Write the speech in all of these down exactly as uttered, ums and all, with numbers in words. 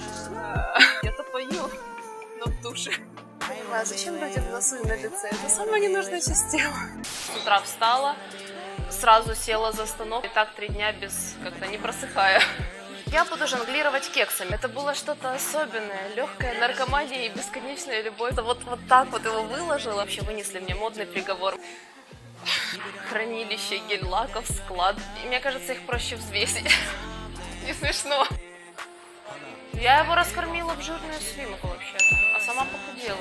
Я-то пою, но в душе. А зачем людям носы на лице? Это самая ненужная часть тела. С утра встала, сразу села за станок, и так три дня без, как-то не просыхая. Я буду жонглировать кексами. Это было что-то особенное, легкая наркомания и бесконечная любовь. Вот, вот так вот его выложила. Вообще вынесли мне модный приговор. Хранилище гель-лаков, склад. И мне кажется, их проще взвесить. Не смешно. Я его раскормила в жирную свинку вообще-то, а сама похудела.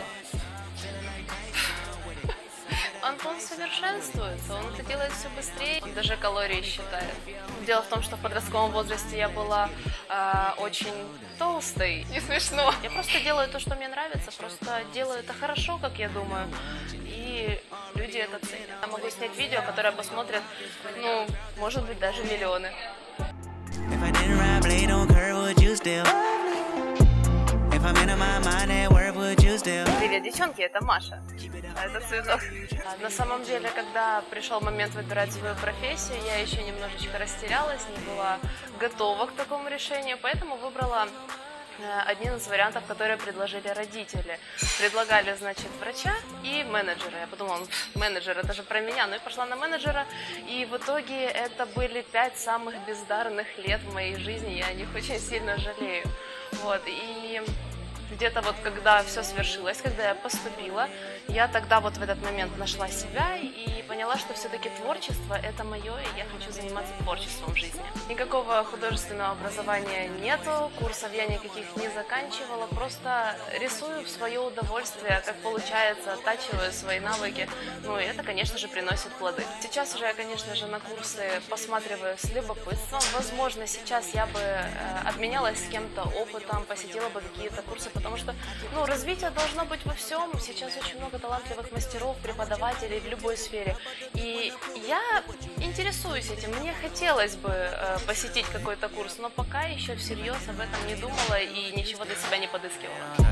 Антон совершенствуется, он это делает все быстрее, он даже калории считает. Дело в том, что в подростковом возрасте я была э, очень толстой. Не смешно. Я просто делаю то, что мне нравится, просто делаю это хорошо, как я думаю, и люди это ценят. Я могу снять видео, которое посмотрят, ну, может быть, даже миллионы. Привет, девчонки, это Маша. А это Цветок. На самом деле, когда пришел момент выбирать свою профессию, я еще немножечко растерялась, не была готова к такому решению, поэтому выбрала один из вариантов, которые предложили родители. Предлагали, значит, врача и менеджера. Я подумала, ну, менеджер, это же про меня. Ну и пошла на менеджера. И в итоге это были пять самых бездарных лет в моей жизни. Я о них очень сильно жалею. Вот. И где-то вот когда все свершилось, когда я поступила, я тогда вот в этот момент нашла себя и поняла, что все-таки творчество – это мое, и я хочу заниматься творчеством в жизни. Никакого художественного образования нету, курсов я никаких не заканчивала, просто рисую в свое удовольствие, как получается, оттачиваю свои навыки, ну и это, конечно же, приносит плоды. Сейчас уже я, конечно же, на курсы посматриваю с любопытством. Возможно, сейчас я бы обменялась с кем-то опытом, посетила бы какие-то курсы, потому что, ну, развитие должно быть во всем. Сейчас очень много талантливых мастеров, преподавателей в любой сфере. И я интересуюсь этим. Мне хотелось бы э, посетить какой-то курс, но пока еще всерьез об этом не думала и ничего для себя не подыскивала.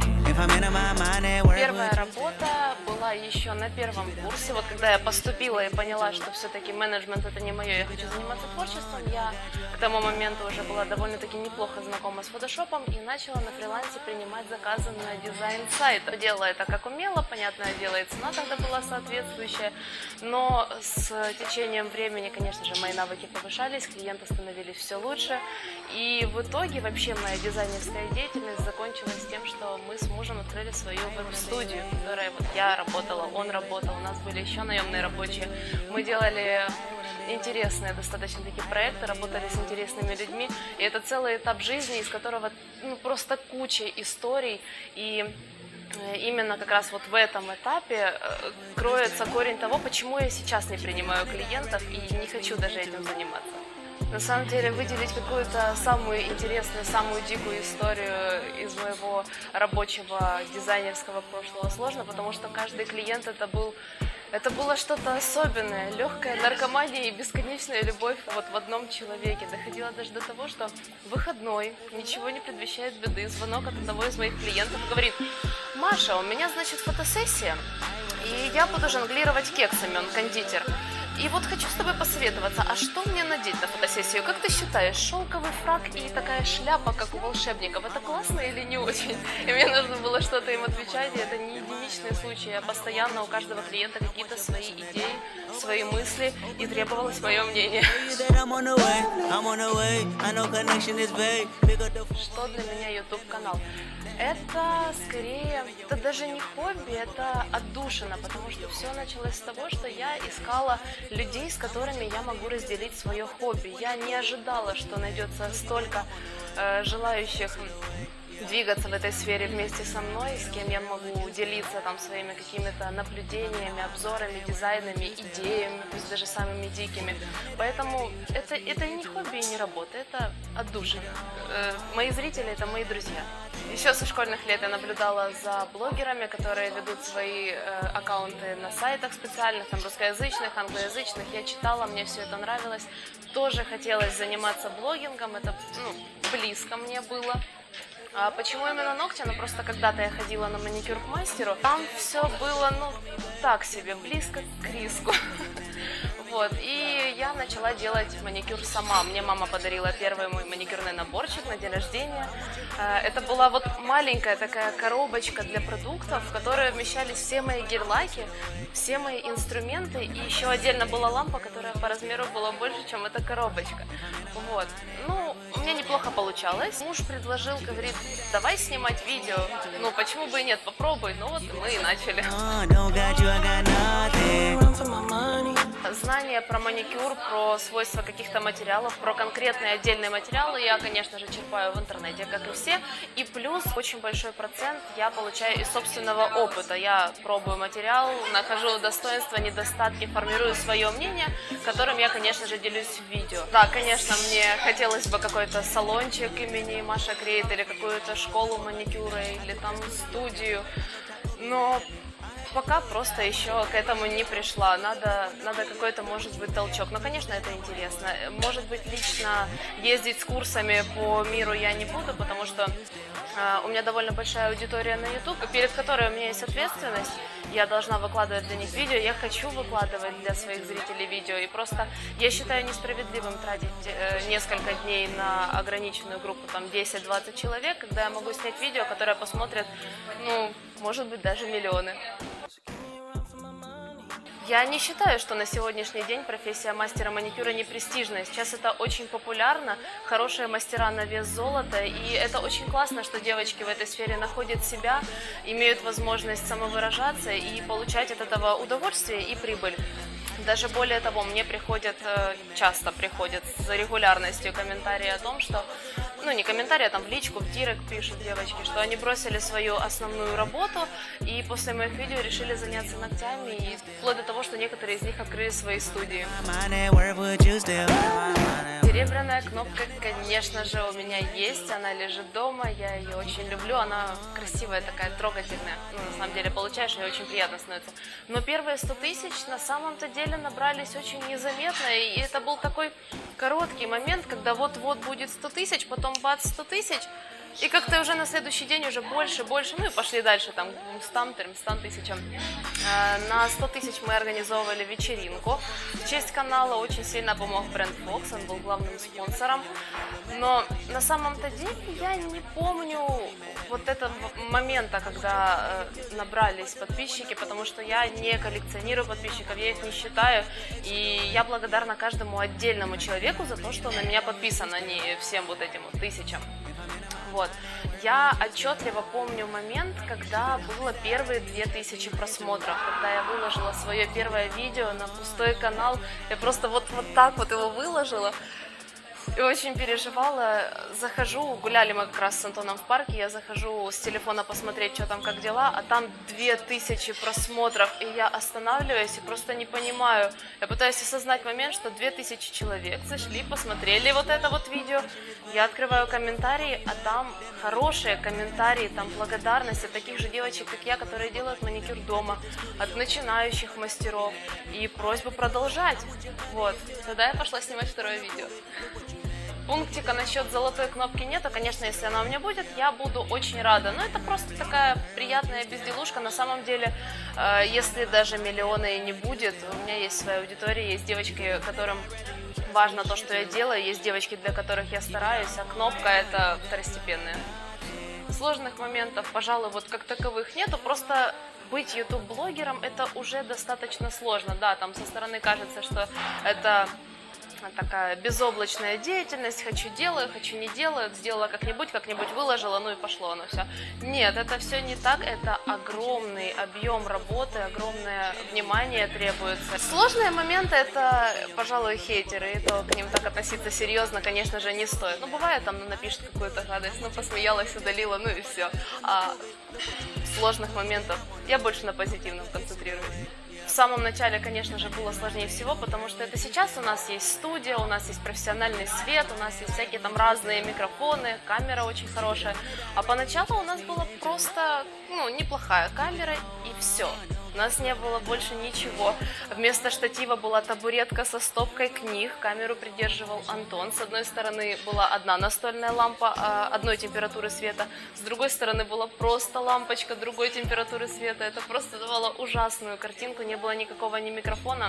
Первая работа была еще на первом курсе. Вот когда я поступила и поняла, что все-таки менеджмент это не мое, я хочу заниматься творчеством, я к тому моменту уже была довольно-таки неплохо знакома с фотошопом и начала на фрилансе принимать заказы на дизайн сайта. Делала это как умела, понятное дело, и цена тогда была соответствующая, но с течением времени, конечно же, мои навыки повышались, клиенты становились все лучше, и в итоге вообще моя дизайнерская деятельность закончилась тем, что мы с мужем открыли свою веб-студию, в которой вот я работала, он работал, у нас были еще наемные рабочие. Мы делали интересные достаточно такие проекты, работали с интересными людьми, и это целый этап жизни, из которого ну, просто куча историй, и именно как раз вот в этом этапе кроется корень того, почему я сейчас не принимаю клиентов и не хочу даже этим заниматься. На самом деле выделить какую-то самую интересную, самую дикую историю из моего рабочего дизайнерского прошлого сложно, потому что каждый клиент это был, это было что-то особенное, легкая наркомания и бесконечная любовь вот в одном человеке. Доходило даже до того, что выходной, ничего не предвещает беды, звонок от одного из моих клиентов говорит: Маша, у меня, значит, фотосессия, и я буду жонглировать кексами, он кондитер. И вот хочу с тобой посоветоваться, а что мне надеть на фотосессию? Как ты считаешь, шелковый фрак и такая шляпа, как у волшебников, это классно или не очень? И мне нужно было что-то им отвечать, и это не единичные случаи, а постоянно у каждого клиента какие-то свои идеи, свои мысли, и требовалось мое мнение. Что для меня YouTube-канал? Это скорее, это даже не хобби, это отдушина, потому что все началось с того, что я искала людей, с которыми я могу разделить свое хобби. Я не ожидала, что найдется столько э, желающих двигаться в этой сфере вместе со мной, с кем я могу делиться там своими какими-то наблюдениями, обзорами, дизайнами, идеями, пусть даже самыми дикими. Поэтому это, это и не хобби, и не работа, это отдушина. Э, мои зрители – это мои друзья. Еще со школьных лет я наблюдала за блогерами, которые ведут свои э, аккаунты на сайтах специальных, там русскоязычных, англоязычных. Я читала, мне все это нравилось. Тоже хотелось заниматься блогингом, это ну, близко мне было. А почему именно ногти? Ну, просто когда-то я ходила на маникюр к мастеру, там все было, ну, так себе, близко к риску. Вот, и я начала делать маникюр сама. Мне мама подарила первый мой маникюрный наборчик на день рождения. Это была вот маленькая такая коробочка для продуктов, в которой вмещались все мои гель-лаки, все мои инструменты, и еще отдельно была лампа, которая по размеру была больше, чем эта коробочка. Вот, ну, у меня неплохо получалось. Муж предложил, говорит, давай снимать видео. Ну, почему бы и нет, попробуй. Ну вот мы и начали. Знания про маникюр, про свойства каких-то материалов, про конкретные отдельные материалы я, конечно же, черпаю в интернете, как и все. И плюс очень большой процент я получаю из собственного опыта. Я пробую материал, нахожу достоинства, недостатки, формирую свое мнение, которым я, конечно же, делюсь в видео. Да, конечно, мне хотелось бы какой-то салончик имени Маша Крейт или какую-то школу маникюра или там студию, но пока просто еще к этому не пришла. Надо, надо какой-то, может быть, толчок. Но, конечно, это интересно. Может быть, лично ездить с курсами по миру я не буду, потому что э, у меня довольно большая аудитория на YouTube, перед которой у меня есть ответственность. Я должна выкладывать для них видео. Я хочу выкладывать для своих зрителей видео. И просто я считаю несправедливым тратить э, несколько дней на ограниченную группу, там, десять-двадцать человек, когда я могу снять видео, которое посмотрят, ну, может быть, даже миллионы. Я не считаю, что на сегодняшний день профессия мастера маникюра не престижная. Сейчас это очень популярно, хорошие мастера на вес золота, и это очень классно, что девочки в этой сфере находят себя, имеют возможность самовыражаться и получать от этого удовольствие и прибыль. Даже более того, мне приходят, часто приходят с регулярностью комментарии о том, что, ну не комментарии, а там в личку, в директ пишут девочки, что они бросили свою основную работу и после моих видео решили заняться ногтями, и вплоть до того, что некоторые из них открыли свои студии. Серебряная кнопка, конечно же, у меня есть, она лежит дома, я ее очень люблю, она красивая такая, трогательная, ну, на самом деле получаешь, и очень приятно становится. Но первые сто тысяч на самом-то деле набрались очень незаметно, и это был такой короткий момент, когда вот-вот будет сто тысяч, потом бац, сто тысяч, и как-то уже на следующий день уже больше, больше, ну и пошли дальше, там, к ста, тремстам тысячам. На сто тысяч мы организовывали вечеринку. В честь канала очень сильно помог бренд Fox, он был главным спонсором. Но на самом-то деле я не помню вот этого момента, когда набрались подписчики, потому что я не коллекционирую подписчиков, я их не считаю. И я благодарна каждому отдельному человеку за то, что на меня подписан, а не всем вот этим вот тысячам. Вот. Я отчетливо помню момент, когда было первые две тысячи просмотров, когда я выложила свое первое видео на пустой канал, я просто вот, вот так вот его выложила. И очень переживала. Захожу, гуляли мы как раз с Антоном в парке, я захожу с телефона посмотреть, что там, как дела, а там две тысячи просмотров, и я останавливаюсь и просто не понимаю. Я пытаюсь осознать момент, что две тысячи человек зашли, посмотрели вот это вот видео. Я открываю комментарии, а там хорошие комментарии, там благодарность от таких же девочек, как я, которые делают маникюр дома, от начинающих мастеров, и просьбу продолжать. Вот. Тогда я пошла снимать второе видео. Пунктика насчет золотой кнопки нету, конечно, если она у меня будет, я буду очень рада. Но это просто такая приятная безделушка. На самом деле, э, если даже миллиона и не будет, у меня есть своя аудитория, есть девочки, которым важно то, что я делаю, есть девочки, для которых я стараюсь, а кнопка это второстепенная. Сложных моментов, пожалуй, вот как таковых нету, просто быть ютуб-блогером это уже достаточно сложно. Да, там со стороны кажется, что это такая безоблачная деятельность, хочу делаю, хочу не делаю, сделала как-нибудь, как-нибудь выложила, ну и пошло оно все. Нет, это все не так, это огромный объем работы, огромное внимание требуется. Сложные моменты это, пожалуй, хейтеры, и то к ним так относиться серьезно, конечно же, не стоит. Ну, бывает, там ну, напишет какую-то гадость, ну, посмеялась, удалила, ну и все. А сложных моментов я больше на позитивном концентрируюсь. В самом начале, конечно же, было сложнее всего, потому что это сейчас у нас есть студия, у нас есть профессиональный свет, у нас есть всякие там разные микрофоны, камера очень хорошая. А поначалу у нас была просто, ну, неплохая камера и все. У нас не было больше ничего. Вместо штатива была табуретка со стопкой книг. Камеру придерживал Антон. С одной стороны была одна настольная лампа одной температуры света. С другой стороны была просто лампочка другой температуры света. Это просто давало ужасную картинку. Не было никакого ни микрофона,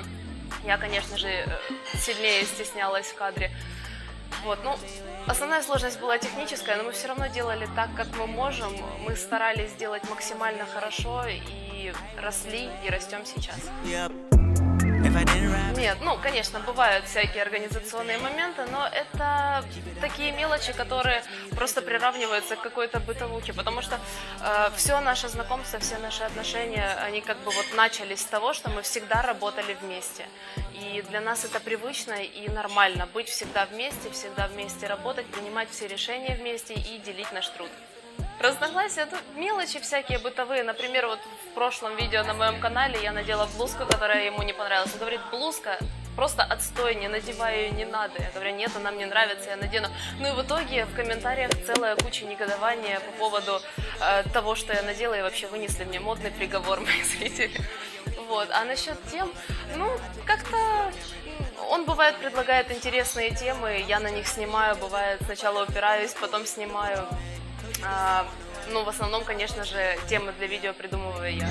Я, конечно же, сильнее стеснялась в кадре. Вот, ну, основная сложность была техническая, но мы все равно делали так, как мы можем. Мы старались сделать максимально хорошо и росли, и растем сейчас. Нет, ну, конечно, бывают всякие организационные моменты, но это такие мелочи, которые просто приравниваются к какой-то бытовухе, потому что э, все наше знакомство, все наши отношения, они как бы вот начались с того, что мы всегда работали вместе. И для нас это привычно и нормально, быть всегда вместе, всегда вместе работать, принимать все решения вместе и делить наш труд. Разногласия, это мелочи всякие бытовые. Например, вот в прошлом видео на моем канале я надела блузку, которая ему не понравилась. Он говорит, блузка просто отстой, не надевай ее, не надо. Я говорю, нет, она мне нравится, я надену. Ну и в итоге в комментариях целая куча негодования по поводу э, того, что я надела, и вообще вынесли мне модный приговор мои зрители. Вот. А насчет тем, ну, как-то он, бывает, предлагает интересные темы, я на них снимаю, бывает, сначала упираюсь, потом снимаю. А, ну, в основном, конечно же, темы для видео придумываю я.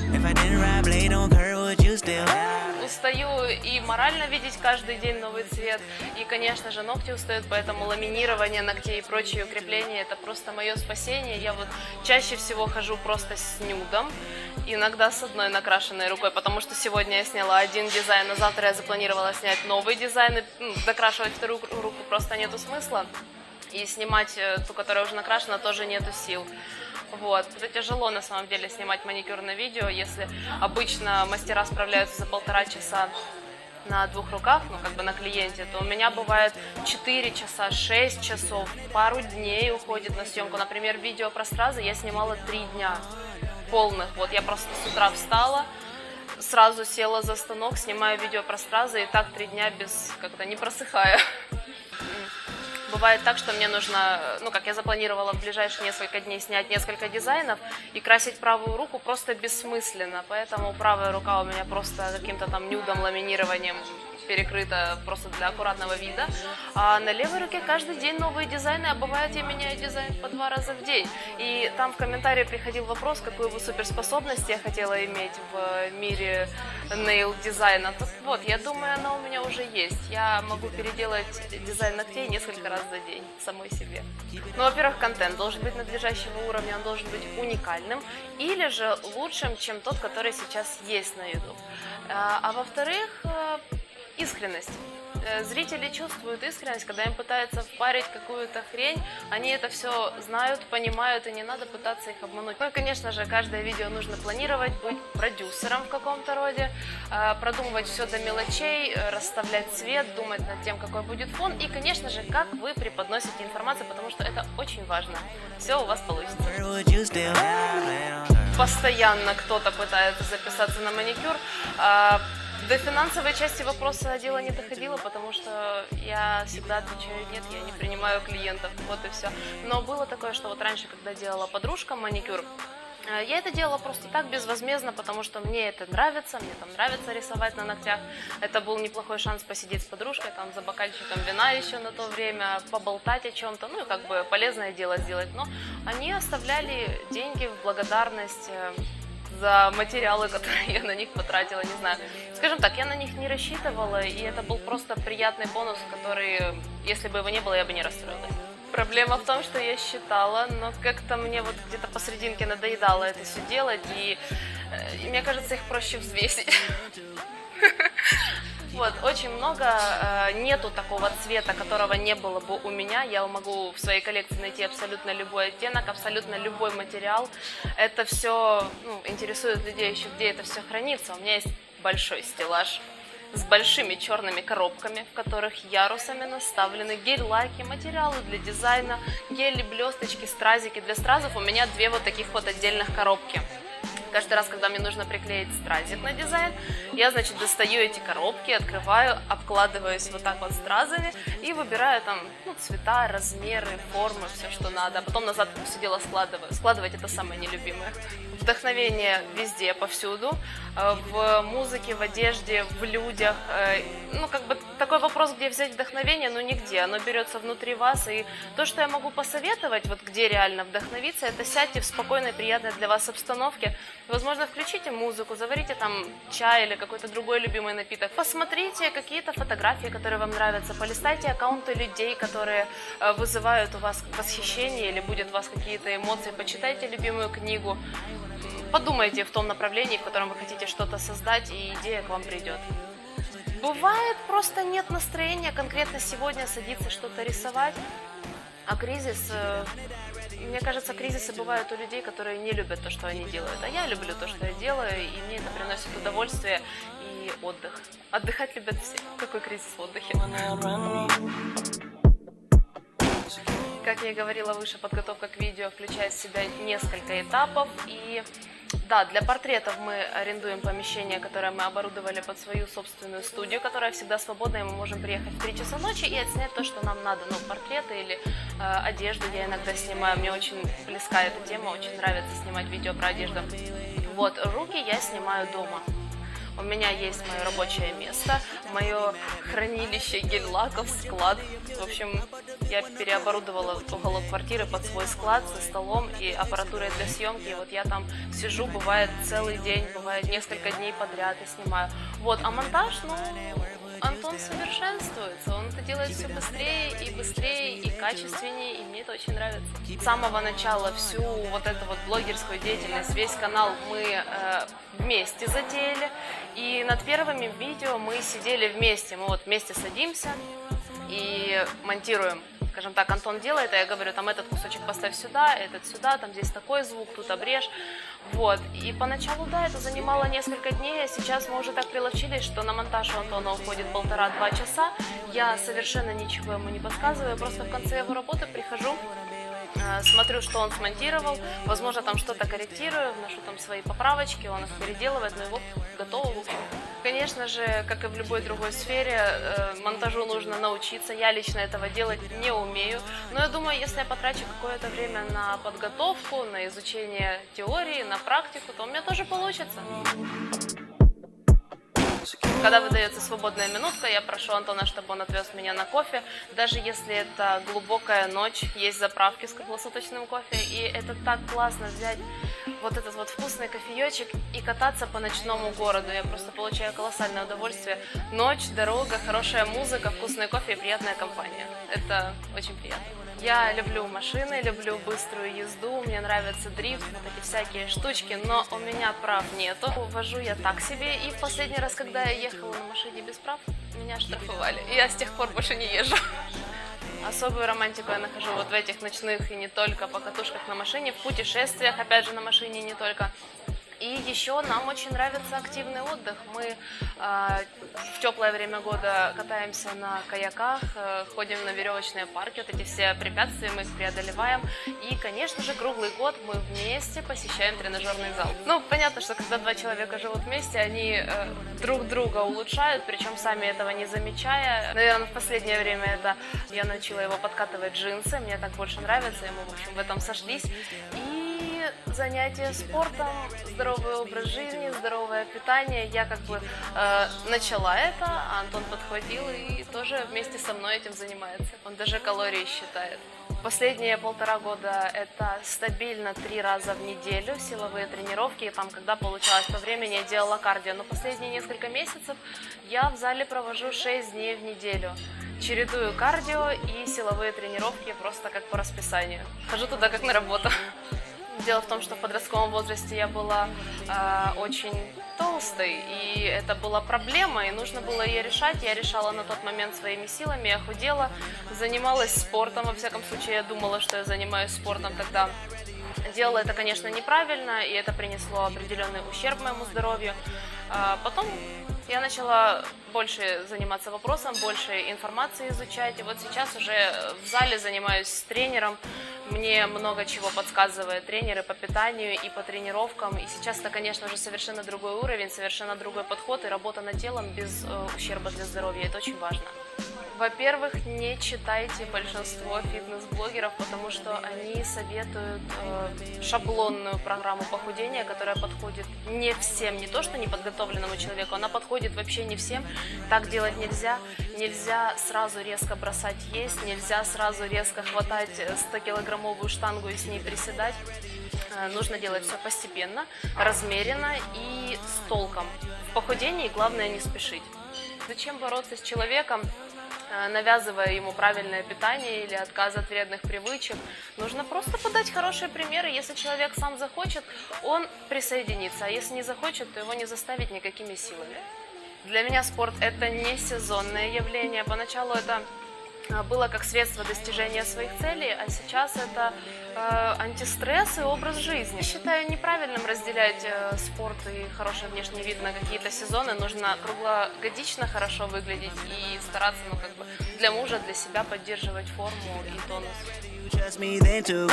Устаю и морально видеть каждый день новый цвет, и, конечно же, ногти устают, поэтому ламинирование ногтей и прочие укрепления – это просто мое спасение. Я вот чаще всего хожу просто с нюдом, иногда с одной накрашенной рукой, потому что сегодня я сняла один дизайн, а завтра я запланировала снять новый дизайн, и ну, докрашивать вторую руку просто нету смысла. И снимать ту, которая уже накрашена, тоже нету сил. Вот. Это тяжело на самом деле снимать маникюрное видео, если обычно мастера справляются за полтора часа на двух руках, ну как бы на клиенте, то у меня бывает четыре часа, шесть часов, пару дней уходит на съемку. Например, видео про стразы я снимала три дня полных. Вот я просто с утра встала, сразу села за станок, снимаю видео про стразы, и так три дня без, как-то не просыхая. Бывает так, что мне нужно, ну, как я запланировала в ближайшие несколько дней снять несколько дизайнов, и красить правую руку просто бессмысленно, поэтому правая рука у меня просто каким-то там нюдом, ламинированием перекрыта просто для аккуратного вида, а на левой руке каждый день новые дизайны, а бывает я меняю дизайн по два раза в день. И там в комментарии приходил вопрос, какую бы суперспособность я хотела иметь в мире нейл-дизайна. Так вот, я думаю, она у меня уже есть. Я могу переделать дизайн ногтей несколько раз за день самой себе. Ну, во-первых, контент должен быть надлежащего уровня, он должен быть уникальным или же лучшим, чем тот, который сейчас есть на YouTube. А, а во-вторых, искренность. Зрители чувствуют искренность, когда им пытаются впарить какую-то хрень, они это все знают, понимают, и не надо пытаться их обмануть. Ну и, конечно же, каждое видео нужно планировать, быть продюсером в каком-то роде, продумывать все до мелочей, расставлять цвет, думать над тем, какой будет фон, и, конечно же, как вы преподносите информацию, потому что это очень важно. Все у вас получится. Постоянно кто-то пытается записаться на маникюр. До финансовой части вопроса дело не доходило, потому что я всегда отвечаю нет, я не принимаю клиентов, вот и все. Но было такое, что вот раньше, когда делала подружка маникюр, я это делала просто так, безвозмездно, потому что мне это нравится, мне там нравится рисовать на ногтях. Это был неплохой шанс посидеть с подружкой, там за бокальчиком вина еще на то время, поболтать о чем-то, ну и как бы полезное дело сделать. Но они оставляли деньги в благодарность за материалы, которые я на них потратила, не знаю. Скажем так, я на них не рассчитывала, и это был просто приятный бонус, который, если бы его не было, я бы не расстроилась. Проблема в том, что я считала, но как-то мне вот где-то посерединке надоедало это все делать, и, и мне кажется, их проще взвесить. Вот, очень много, э, нету такого цвета, которого не было бы у меня. Я могу в своей коллекции найти абсолютно любой оттенок, абсолютно любой материал. Это все ну, интересует людей еще, где это все хранится. У меня есть большой стеллаж с большими черными коробками, в которых ярусами наставлены гель-лаки, материалы для дизайна, гели, блесточки, стразики. Для стразов у меня две вот таких вот отдельных коробки. Каждый раз, когда мне нужно приклеить стразик на дизайн, я, значит, достаю эти коробки, открываю, обкладываюсь вот так вот стразами и выбираю там ну, цвета, размеры, формы, все, что надо. А потом назад это все дело складываю. Складывать это самое нелюбимое. Вдохновение везде, повсюду. В музыке, в одежде, в людях. Ну, как бы такой вопрос, где взять вдохновение, ну нигде, оно берется внутри вас, и то, что я могу посоветовать, вот где реально вдохновиться, это сядьте в спокойной, приятной для вас обстановке, возможно, включите музыку, заварите там чай или какой-то другой любимый напиток, посмотрите какие-то фотографии, которые вам нравятся, полистайте аккаунты людей, которые вызывают у вас восхищение или будет у вас какие-то эмоции, почитайте любимую книгу, подумайте в том направлении, в котором вы хотите что-то создать, и идея к вам придет. Бывает, просто нет настроения конкретно сегодня садиться что-то рисовать, а кризис, мне кажется, кризисы бывают у людей, которые не любят то, что они делают, а я люблю то, что я делаю, и мне это приносит удовольствие и отдых. Отдыхать любят все. Какой кризис в отдыхе? Как я и говорила выше, подготовка к видео включает в себя несколько этапов, и да, для портретов мы арендуем помещение, которое мы оборудовали под свою собственную студию, которая всегда свободна, и мы можем приехать в три часа ночи и отснять то, что нам надо. Ну, портреты или э, одежду я иногда снимаю, мне очень близка эта тема, очень нравится снимать видео про одежду. Вот, руки я снимаю дома. У меня есть мое рабочее место, мое хранилище гель-лаков, склад. В общем, я переоборудовала уголок квартиры под свой склад со столом и аппаратурой для съемки. И вот я там сижу, бывает целый день, бывает несколько дней подряд и снимаю. Вот, а монтаж, ну, Антон совершенствуется, он это делает все быстрее и быстрее и качественнее, и мне это очень нравится. С самого начала всю вот эту вот блогерскую деятельность, весь канал мы э, вместе затеяли, и над первыми видео мы сидели вместе, мы вот вместе садимся и монтируем. Скажем так, Антон делает, а я говорю, там этот кусочек поставь сюда, этот сюда, там здесь такой звук, тут обрежь. Вот. И поначалу, да, это занимало несколько дней, а сейчас мы уже так приловчились, что на монтаж у Антона уходит полтора-два часа. Я совершенно ничего ему не подсказываю, просто в конце его работы прихожу, смотрю, что он смонтировал, возможно, там что-то корректирую, вношу там свои поправочки, он их переделывает, но его готово, в общем. Конечно же, как и в любой другой сфере, монтажу нужно научиться. Я лично этого делать не умею, но я думаю, если я потрачу какое-то время на подготовку, на изучение теории, на практику, то у меня тоже получится. Когда выдается свободная минутка, я прошу Антона, чтобы он отвез меня на кофе. Даже если это глубокая ночь, есть заправки с круглосуточным кофе. И это так классно взять вот этот вот вкусный кофеечек и кататься по ночному городу. Я просто получаю колоссальное удовольствие. Ночь, дорога, хорошая музыка, вкусный кофе и приятная компания. Это очень приятно. Я люблю машины, люблю быструю езду, мне нравится дрифт, вот эти всякие штучки, но у меня прав нету. Вожу я так себе, и в последний раз, когда я ехала на машине без прав, меня штрафовали, и я с тех пор больше не езжу. Особую романтику я нахожу вот в этих ночных и не только покатушках на машине, в путешествиях, опять же, на машине не только. И еще нам очень нравится активный отдых. Мы э, в теплое время года катаемся на каяках, э, ходим на веревочные парки, вот эти все препятствия мы их преодолеваем. И, конечно же, круглый год мы вместе посещаем тренажерный зал. Ну, понятно, что когда два человека живут вместе, они э, друг друга улучшают, причем сами этого не замечая. Наверное, в последнее время это я научила его подкатывать джинсы, мне так больше нравится, и мы, в общем, в этом сошлись. И занятия спортом, здоровый образ жизни, здоровое питание. Я как бы э, начала это, а Антон подхватил и тоже вместе со мной этим занимается. Он даже калории считает. Последние полтора года это стабильно три раза в неделю силовые тренировки. И там, когда получалось по времени, я делала кардио. Но последние несколько месяцев я в зале провожу шесть дней в неделю. Чередую кардио и силовые тренировки просто как по расписанию. Хожу туда как на работу. Дело в том, что в подростковом возрасте я была э, очень толстой, и это была проблема, и нужно было ее решать. Я решала на тот момент своими силами, я худела, занималась спортом, во всяком случае, я думала, что я занимаюсь спортом тогда. Делала это, конечно, неправильно, и это принесло определенный ущерб моему здоровью. А потом я начала больше заниматься вопросом, больше информации изучать, и вот сейчас уже в зале занимаюсь с тренером. Мне много чего подсказывают тренеры по питанию и по тренировкам. И сейчас это, конечно же, совершенно другой уровень, совершенно другой подход и работа над телом без э, ущерба для здоровья. Это очень важно. Во-первых, не читайте большинство фитнес-блогеров, потому что они советуют э, шаблонную программу похудения, которая подходит не всем, не то что неподготовленному человеку, она подходит вообще не всем. Так делать нельзя. Нельзя сразу резко бросать есть, нельзя сразу резко хватать стокилограммовую штангу и с ней приседать. Э, нужно делать все постепенно, размеренно и с толком. В похудении главное не спешить. Зачем бороться с человеком, навязывая ему правильное питание или отказ от вредных привычек? Нужно просто подать хорошие примеры. Если человек сам захочет, он присоединится, а если не захочет, то его не заставить никакими силами. Для меня спорт – это не сезонное явление. Поначалу это было как средство достижения своих целей, а сейчас это э, антистресс и образ жизни. Считаю неправильным разделять э, спорт и хороший внешний вид на какие-то сезоны. Нужно круглогодично хорошо выглядеть и стараться, ну, как бы для мужа, для себя поддерживать форму и тонус.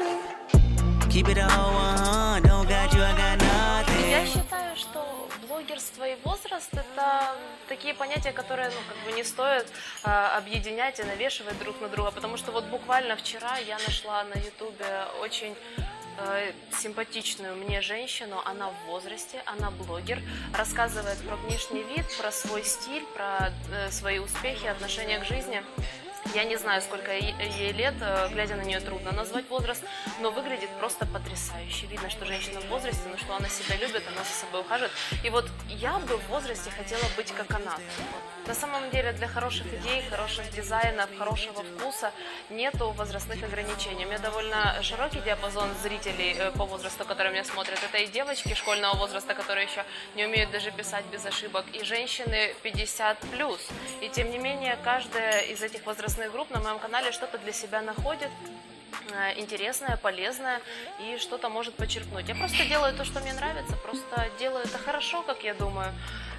Я считаю, что блогерство и возраст – это такие понятия, которые, ну, как бы не стоит э, объединять и навешивать друг на друга, потому что вот буквально вчера я нашла на ютубе очень э, симпатичную мне женщину, она в возрасте, она блогер, рассказывает про внешний вид, про свой стиль, про э, свои успехи, отношения к жизни. Я не знаю, сколько ей лет, глядя на нее трудно назвать возраст, но выглядит просто потрясающе. Видно, что женщина в возрасте, но что она себя любит, она за собой ухаживает. И вот я бы в возрасте хотела быть как она. На самом деле для хороших идей, хороших дизайнов, хорошего вкуса нету возрастных ограничений. У меня довольно широкий диапазон зрителей по возрасту, которые меня смотрят. Это и девочки школьного возраста, которые еще не умеют даже писать без ошибок, и женщины пятьдесят плюс. И тем не менее, каждая из этих возрастных групп на моем канале что-то для себя находит интересное, полезное и что-то может почерпнуть. Я просто делаю то, что мне нравится, просто делаю это хорошо, как я думаю,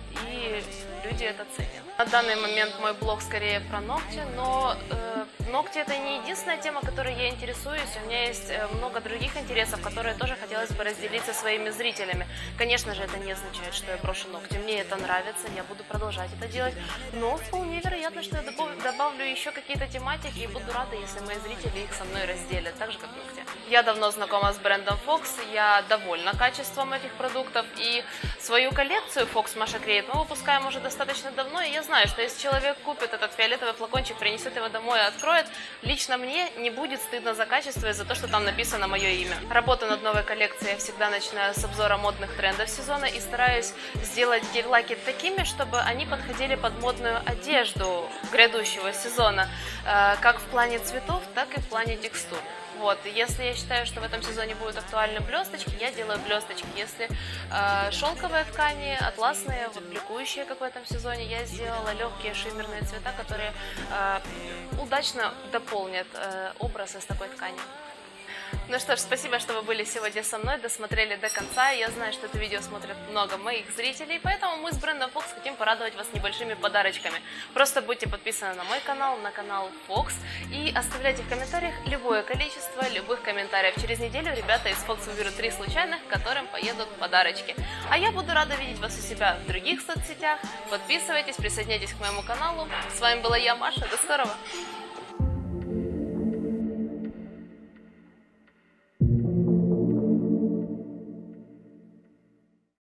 и люди это ценят. На данный момент мой блог скорее про ногти, но э, ногти – это не единственная тема, которой я интересуюсь. У меня есть много других интересов, которые тоже хотелось бы разделить со своими зрителями. Конечно же, это не означает, что я брошу ногти. Мне это нравится, я буду продолжать это делать, но вполне вероятно, что я добавлю еще какие-то тематики и буду рада, если мои зрители их со мной разделят, так же, как ногти. Я давно знакома с брендом Fox, я довольна качеством этих продуктов, и свою коллекцию Fox Masha Create мы выпускаем уже достаточно давно, и я знаю, что если человек купит этот фиолетовый флакончик, принесет его домой и откроет, лично мне не будет стыдно за качество и за то, что там написано мое имя. Работу над новой коллекцией я всегда начинаю с обзора модных трендов сезона и стараюсь сделать гель-лаки такими, чтобы они подходили под модную одежду грядущего сезона, как в плане цветов, так и в плане текстур. Вот, если я считаю, что в этом сезоне будут актуальны блесточки, я делаю блесточки. Если э, шелковые ткани, атласные, вот бликующие, как в этом сезоне, я сделала легкие шиммерные цвета, которые э, удачно дополнят э, образ из такой ткани. Ну что ж, спасибо, что вы были сегодня со мной, досмотрели до конца. Я знаю, что это видео смотрят много моих зрителей, поэтому мы с брендом Fox хотим порадовать вас небольшими подарочками. Просто будьте подписаны на мой канал, на канал Fox, и оставляйте в комментариях любое количество любых комментариев. Через неделю ребята из Fox выберут три случайных, которым поедут подарочки. А я буду рада видеть вас у себя в других соцсетях. Подписывайтесь, присоединяйтесь к моему каналу. С вами была я, Маша. До скорого!